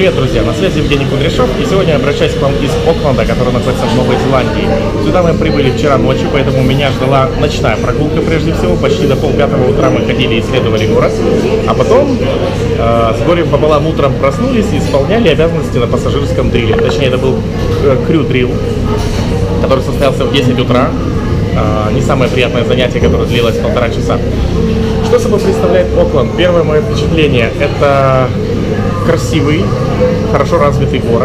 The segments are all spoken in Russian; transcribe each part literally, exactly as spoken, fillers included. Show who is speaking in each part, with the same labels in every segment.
Speaker 1: Привет, друзья! На связи Евгений Кудряшов, и сегодня я обращаюсь к вам из Окленда, который находится в Новой Зеландии. Сюда мы прибыли вчера ночью, поэтому меня ждала ночная прогулка прежде всего. Почти до полпятого утра мы ходили и исследовали город, а потом э, с горем пополам утром проснулись и исполняли обязанности на пассажирском дриле. Точнее, это был э, крю-дрил, который состоялся в десять утра. Э, не самое приятное занятие, которое длилось полтора часа. Что собой представляет Окленд? Первое мое впечатление – это красивый, хорошо развитый город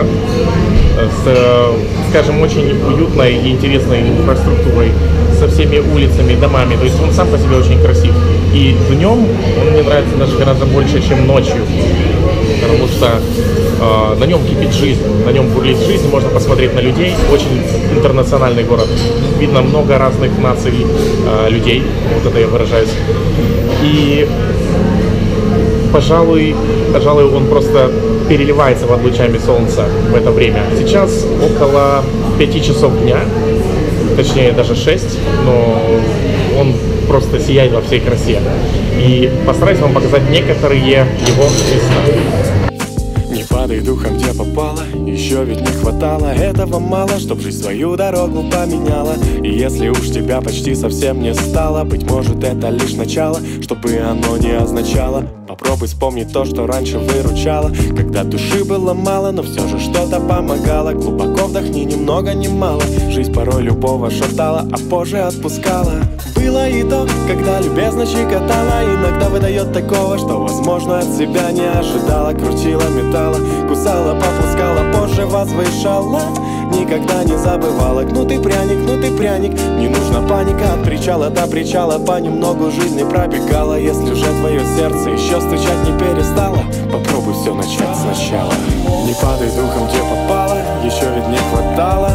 Speaker 1: с, скажем, очень уютной и интересной инфраструктурой, со всеми улицами, домами. То есть он сам по себе очень красив. И днем он мне нравится даже гораздо больше, чем ночью, потому что э, на нем кипит жизнь, на нем бурлит жизнь, можно посмотреть на людей. Очень интернациональный город. Видно много разных наций э, людей, вот это я выражаюсь. И Пожалуй, пожалуй, он просто переливается под лучами солнца в это время. Сейчас около пяти часов дня, точнее даже шесть, но он просто сияет во всей красе. И постараюсь вам показать некоторые его места.
Speaker 2: Не падай духом, где попало, еще ведь не хватало этого мало, чтоб жизнь свою дорогу поменяла. И если уж тебя почти совсем не стало, быть может это лишь начало, чтобы оно не означало. Попробуй вспомнить то, что раньше выручало, когда души было мало, но все же что-то помогало. Глубоко вдохни, ни много ни мало, жизнь порой любого шатала, а позже отпускала. Было и то, когда любезно щекотала, иногда выдает такого, что возможно от себя не ожидала. Крутила, металла, кусала, попускала, позже возвышала. Никогда не забывала, гнутый пряник, гнутый пряник. Не нужна паника, от причала до причала понемногу жизни пробегала. Если же твое сердце еще стучать не перестало, попробуй все начать сначала. Не падай духом, где попало, еще ведь не хватало.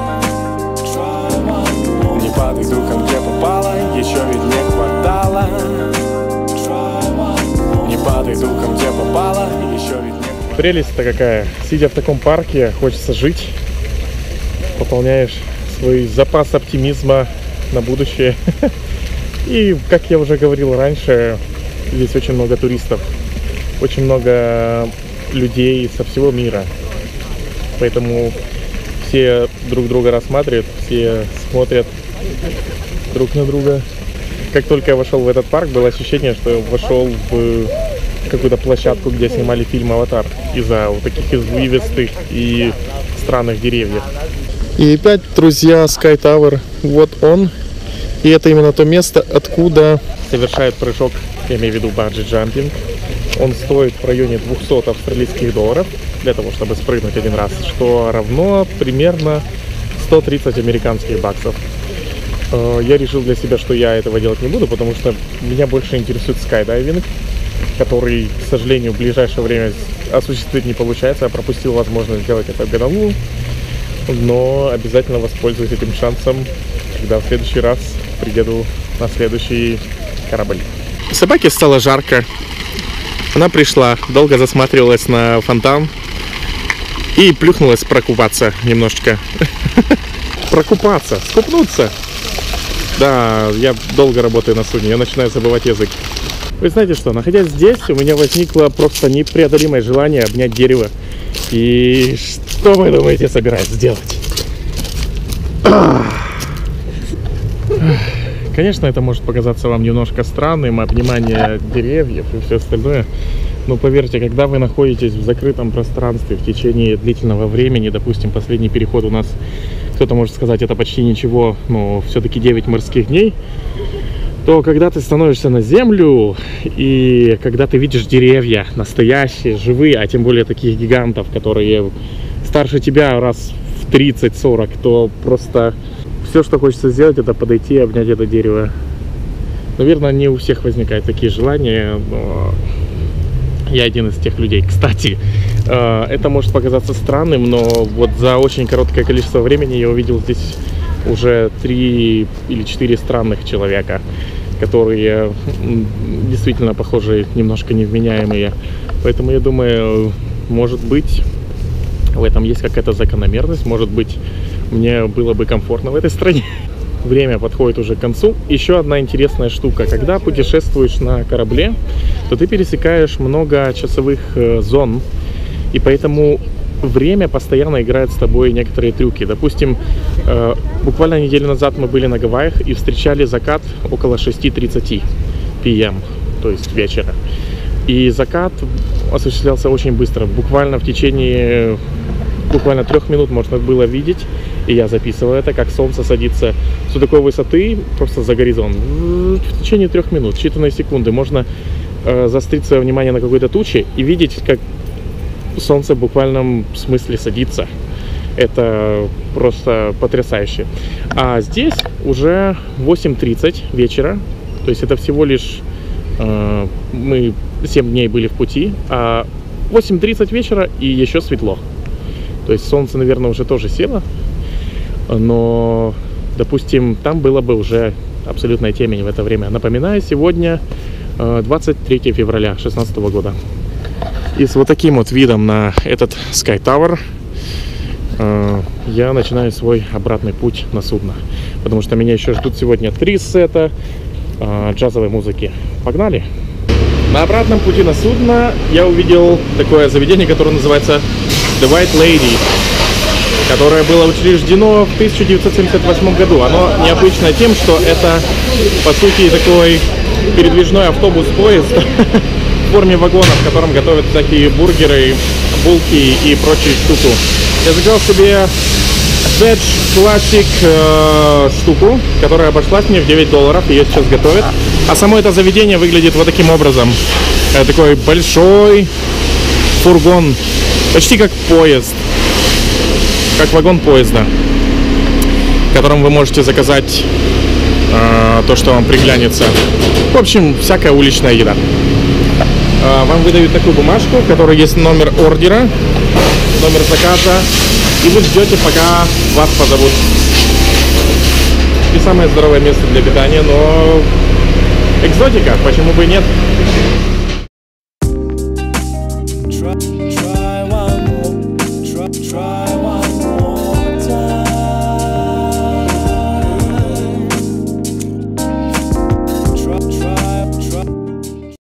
Speaker 2: Не падай духом, где попало, еще ведь не хватало. Не падай духом, где попало, еще ведь не хватало.
Speaker 1: Прелесть-то какая! Сидя в таком парке, хочется жить. Пополняешь свой запас оптимизма на будущее. И, как я уже говорил раньше, здесь очень много туристов, очень много людей со всего мира. Поэтому все друг друга рассматривают, все смотрят друг на друга. Как только я вошел в этот парк, было ощущение, что я вошел в какую-то площадку, где снимали фильм «Аватар», из-за вот таких извилистых и странных деревьев. И опять, друзья, Sky Tower, вот он. И это именно то место, откуда совершают прыжок, я имею в виду банджи-джампинг. Он стоит в районе двухсот австралийских долларов для того, чтобы спрыгнуть один раз, что равно примерно сто тридцать американских баксов. Я решил для себя, что я этого делать не буду, потому что меня больше интересует скайдайвинг, который, к сожалению, в ближайшее время осуществить не получается. Я пропустил возможность сделать это в году. Но обязательно воспользуюсь этим шансом, когда в следующий раз приеду на следующий корабль. Собаке стало жарко. Она пришла, долго засматривалась на фонтан и плюхнулась прокупаться немножечко. Прокупаться, скупнуться. Да, я долго работаю на судне, я начинаю забывать язык. Вы знаете что, находясь здесь, у меня возникло просто непреодолимое желание обнять дерево. И что вы думаете, собираюсь сделать? Конечно, это может показаться вам немножко странным, обнимание деревьев и все остальное. Но поверьте, когда вы находитесь в закрытом пространстве в течение длительного времени, допустим, последний переход у нас, кто-то может сказать, это почти ничего, но все-таки девять морских дней, то когда ты становишься на землю и когда ты видишь деревья настоящие, живые, а тем более таких гигантов, которые старше тебя раз в тридцать-сорок, то просто все, что хочется сделать, это подойти и обнять это дерево. Наверное, не у всех возникают такие желания, но я один из тех людей. Кстати, это может показаться странным, но вот за очень короткое количество времени я увидел здесь уже три или четыре странных человека, которые действительно похожи, немножко невменяемые. Поэтому я думаю, может быть, в этом есть какая-то закономерность. Может быть, мне было бы комфортно в этой стране. Время подходит уже к концу. Еще одна интересная штука. Когда путешествуешь на корабле, то ты пересекаешь много часовых зон. И поэтому время постоянно играет с тобой некоторые трюки. Допустим, э, буквально неделю назад мы были на Гавайях и встречали закат около шести тридцати пи эм, то есть вечера. И закат осуществлялся очень быстро. Буквально в течение буквально трех минут можно было видеть, и я записывал это, как солнце садится с такой высоты, просто за горизонт. В течение трех минут, считанные секунды, можно э, заострить свое внимание на какой-то туче и видеть, как солнце в буквальном смысле садится. Это просто потрясающе. А здесь уже восемь тридцать вечера, то есть это всего лишь э, мы семь дней были в пути, а восемь тридцать вечера и еще светло. То есть солнце, наверное, уже тоже село, но, допустим, там было бы уже абсолютная темень в это время. Напоминаю, сегодня двадцать третье февраля две тысячи шестнадцатого года. И с вот таким вот видом на этот Sky Tower я начинаю свой обратный путь на судно. Потому что меня еще ждут сегодня три сета джазовой музыки. Погнали! На обратном пути на судно я увидел такое заведение, которое называется The White Lady, которое было учреждено в тысяча девятьсот семьдесят восьмом году. Оно необычно тем, что это, по сути, такой передвижной автобус-поезд в форме вагона, в котором готовят всякие бургеры, булки и прочие штуку. Я заказал себе Veg Classic э, штуку, которая обошлась мне в девять долларов, ее сейчас готовят. А само это заведение выглядит вот таким образом. Это такой большой фургон, почти как поезд, как вагон поезда, в котором вы можете заказать э, то, что вам приглянется. В общем, всякая уличная еда. Э, вам выдают такую бумажку, в которой есть номер ордера, номер заказа, и вы ждете, пока вас позовут. Не самое здоровое место для питания, но экзотика, почему бы и нет.